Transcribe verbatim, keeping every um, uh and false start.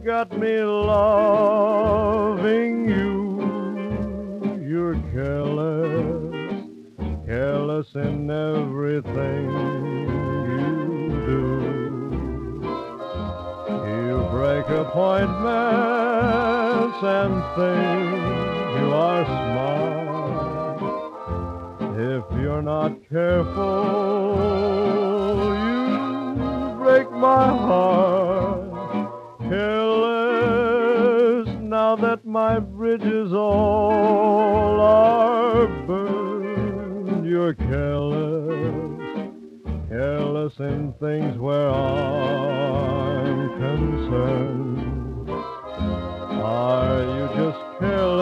got me loving you. You're careless, careless in everything you do. You break appointments and think you are smart. If you're not careful, you break my heart. Careless, now that my bridges all are burned. You're careless, careless in things where I'm concerned. Are you just careless